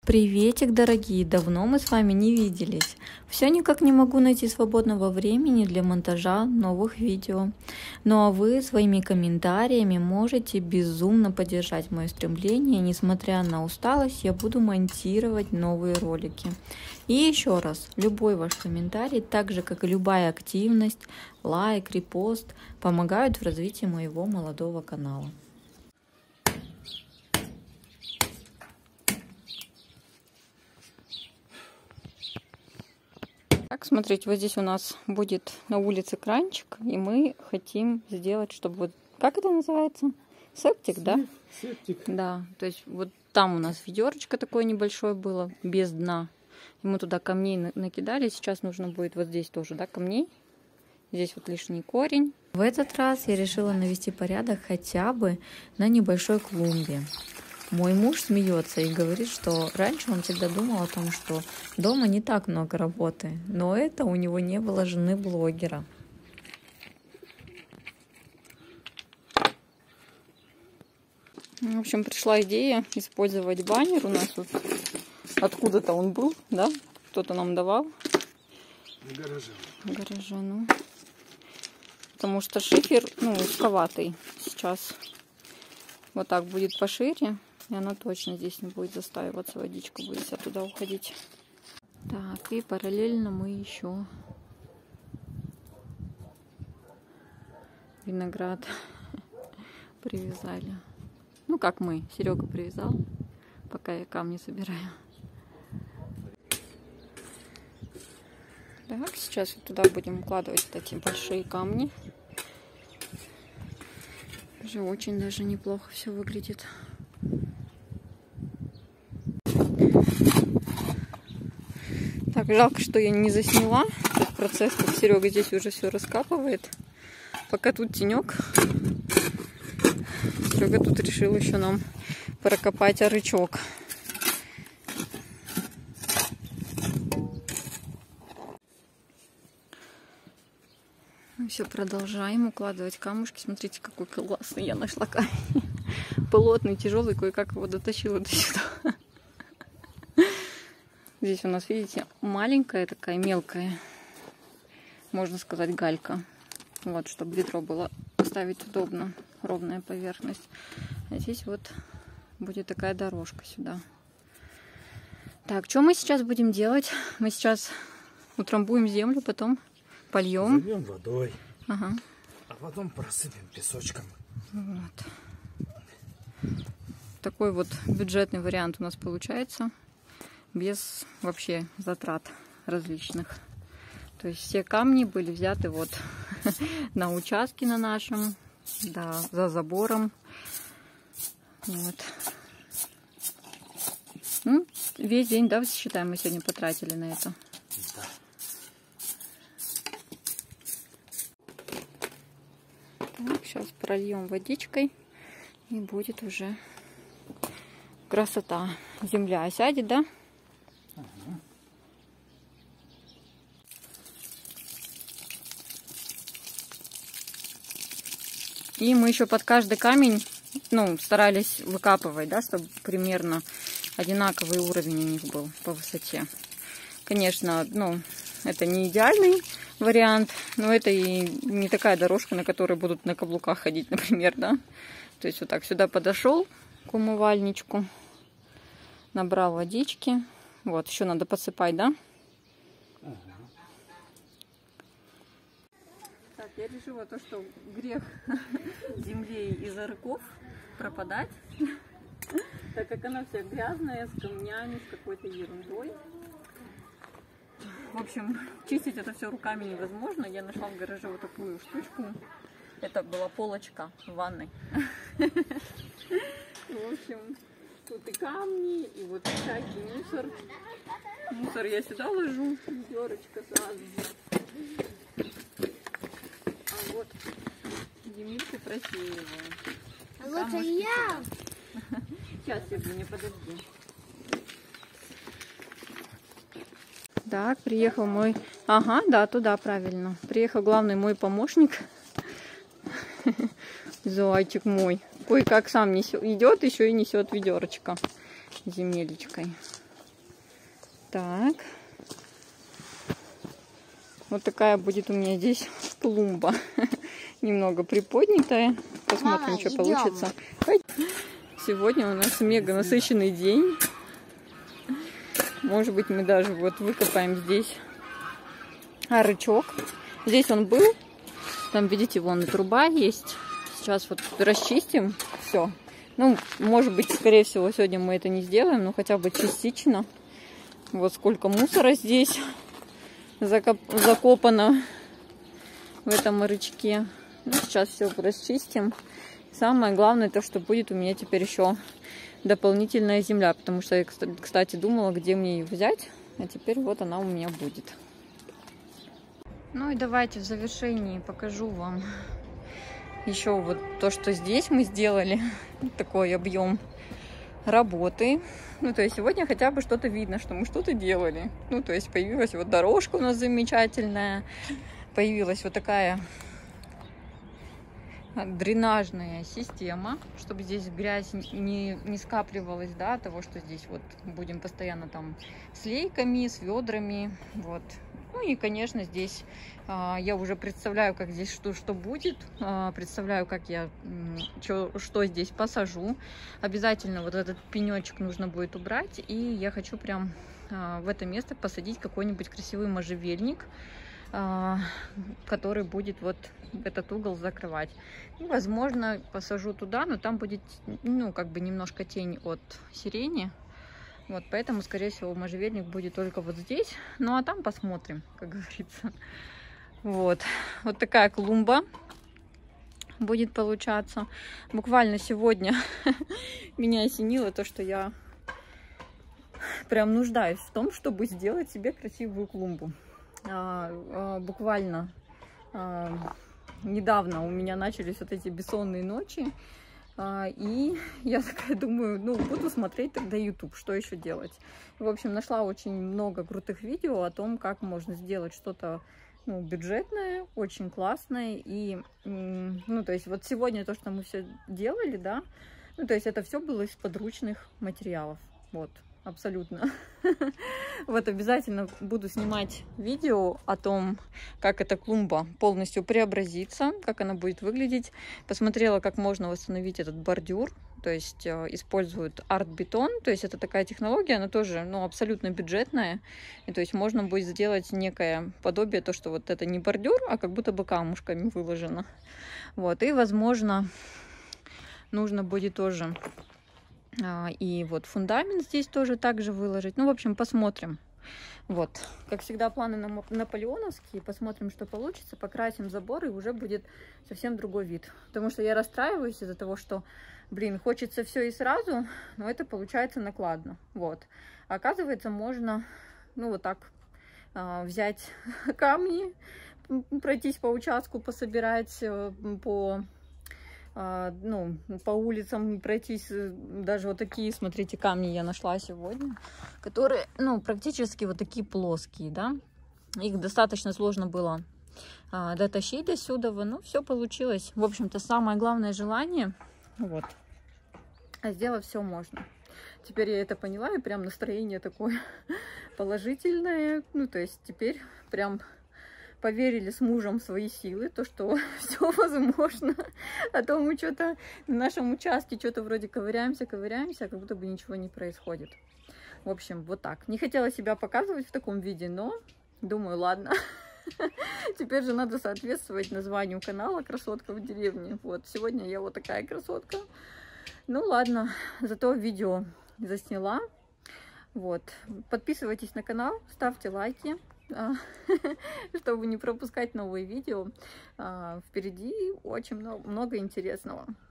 Приветик, дорогие! Давно мы с вами не виделись. Все никак не могу найти свободного времени для монтажа новых видео. Ну а вы своими комментариями можете безумно поддержать мое стремление. Несмотря на усталость, я буду монтировать новые ролики. И еще раз, любой ваш комментарий, так же как и любая активность, лайк, репост, помогают в развитии моего молодого канала. Так, смотрите, вот здесь у нас будет на улице кранчик, и мы хотим сделать, чтобы вот, как это называется? Септик, да? Септик. Да, то есть вот там у нас ведерочко такое небольшое было, без дна. И мы туда камней накидали, сейчас нужно будет вот здесь тоже, да, камней. Здесь вот лишний корень. В этот раз я решила навести порядок хотя бы на небольшой клумбе. Мой муж смеется и говорит, что раньше он всегда думал о том, что дома не так много работы, но это у него не было жены-блогера. В общем, пришла идея использовать баннер. У нас вот откуда-то он был, да? Кто-то нам давал. В гараже. В гараже, ну. Потому что шифер, ну, узковатый сейчас. Вот так будет пошире. И она точно здесь не будет застаиваться, водичка будет вся туда уходить. Так, и параллельно мы еще виноград привязали. Ну, как мы, Серега привязал, пока я камни собираю. Так, сейчас вот туда будем укладывать вот эти большие камни. Уже очень даже неплохо все выглядит. Так, жалко, что я не засняла этот процесс, как Серега здесь уже все раскапывает. Пока тут тенек. Серега тут решил еще нам прокопать арычок. Мы все продолжаем укладывать камушки. Смотрите, какой классный я нашла камень. Плотный, тяжелый, кое-как его дотащила до сюда. Здесь у нас, видите, маленькая такая, мелкая, можно сказать, галька. Вот, чтобы ведро было ставить удобно, ровная поверхность. А здесь вот будет такая дорожка сюда. Так, что мы сейчас будем делать? Мы сейчас утрамбуем землю, потом польем. Зальем водой, ага. А потом просыпем песочком. Вот. Такой вот бюджетный вариант у нас получается. Без вообще затрат различных. То есть все камни были взяты вот на участке на нашем, да, за забором. Вот. Ну, весь день, да, считаем, мы сегодня потратили на это. Да. Так, сейчас прольем водичкой, и будет уже красота. Земля осядет, да? И мы еще под каждый камень, ну, старались выкапывать, да, чтобы примерно одинаковый уровень у них был по высоте. Конечно, ну, это не идеальный вариант, но это и не такая дорожка, на которой будут на каблуках ходить, например, да. То есть вот так сюда подошел к умывальничку, набрал водички. Вот, еще надо подсыпать, да? Так, я решила то, что грех земле из арыков пропадать, так как она вся грязная, с камнями, с какой-то ерундой. В общем, чистить это все руками невозможно. Я нашла в гараже вот такую штучку. Это была полочка в ванной. В общем, тут и камни, и вот всякий мусор. Мусор я сюда ложу, ведерочка сразу. А вот Демирку просеиваю. А вот и я. Сейчас, Евгения, подожди. Так, приехал мой... Ага, да, туда, правильно. Приехал главный мой помощник. Зайчик мой. Кое-как сам несет, идет, еще и несет ведерочко с земелечкой. Так. Вот такая будет у меня здесь клумба. Немного приподнятая. Посмотрим, Мама, что идем. получится. Сегодня у нас мега насыщенный день. Может быть, мы даже вот выкопаем здесь рычаг. Здесь он был. Там, видите, вон и труба есть. Сейчас вот расчистим все. Ну, может быть, скорее всего, сегодня мы это не сделаем, но хотя бы частично. Вот сколько мусора здесь закопано в этом рычаге. Ну, сейчас все расчистим. Самое главное то, что будет у меня теперь еще дополнительная земля, потому что я, кстати, думала, где мне ее взять, а теперь вот она у меня будет. Ну и давайте в завершении покажу вам еще вот то, что здесь мы сделали, такой объем работы. Ну, то есть сегодня хотя бы что-то видно, что мы что-то делали. Ну, то есть появилась вот дорожка у нас замечательная, появилась вот такая дренажная система, чтобы здесь грязь не скапливалась, да, от того, что здесь вот будем постоянно там с лейками, с ведрами, вот. Ну и, конечно, здесь я уже представляю, как здесь что будет, представляю, как я что здесь посажу. Обязательно вот этот пенечек нужно будет убрать, и я хочу прям в это место посадить какой-нибудь красивый можжевельник, который будет вот этот угол закрывать. И, возможно, посажу туда, но там будет, ну, как бы немножко тень от сирени. Вот, поэтому, скорее всего, можжевельник будет только вот здесь. Ну, а там посмотрим, как говорится. Вот. Вот такая клумба будет получаться. Буквально сегодня меня осенило то, что я прям нуждаюсь в том, чтобы сделать себе красивую клумбу. Буквально недавно у меня начались вот эти бессонные ночи, и я такая думаю, ну, буду смотреть тогда YouTube, что еще делать. В общем, нашла очень много крутых видео о том, как можно сделать что-то, ну, бюджетное, очень классное. И, ну, то есть вот сегодня то, что мы все делали, да, ну, то есть это все было из подручных материалов, вот. Абсолютно. Вот обязательно буду снимать видео о том, как эта клумба полностью преобразится, как она будет выглядеть. Посмотрела, как можно восстановить этот бордюр. То есть используют арт-бетон. То есть это такая технология, она тоже, ну, абсолютно бюджетная. И то есть можно будет сделать некое подобие, то, что вот это не бордюр, а как будто бы камушками выложено. Вот. И, возможно, нужно будет тоже... И вот фундамент здесь тоже также выложить. Ну, в общем, посмотрим. Вот. Как всегда, планы наполеоновские. Посмотрим, что получится. Покрасим забор, и уже будет совсем другой вид. Потому что я расстраиваюсь из-за того, что, блин, хочется все и сразу, но это получается накладно. Вот. А оказывается, можно, ну, вот так взять камни, пройтись по участку, пособирать по улицам, пройтись. Даже вот такие, смотрите, камни я нашла сегодня, которые, ну, практически вот такие плоские, да. Их достаточно сложно было дотащить до сюда, но все получилось. В общем-то, самое главное желание, вот. А сделать все можно. Теперь я это поняла, и прям настроение такое положительное. Ну, то есть теперь прям... поверили с мужем в свои силы, то, что все возможно. А то мы что-то на нашем участке что-то вроде ковыряемся, а как будто бы ничего не происходит. В общем, вот так. Не хотела себя показывать в таком виде, но думаю, ладно. Теперь же надо соответствовать названию канала «Красотка в деревне». Вот, сегодня я вот такая красотка. Ну ладно, зато видео засняла. Вот, подписывайтесь на канал, ставьте лайки, чтобы не пропускать новые видео. Впереди очень много интересного.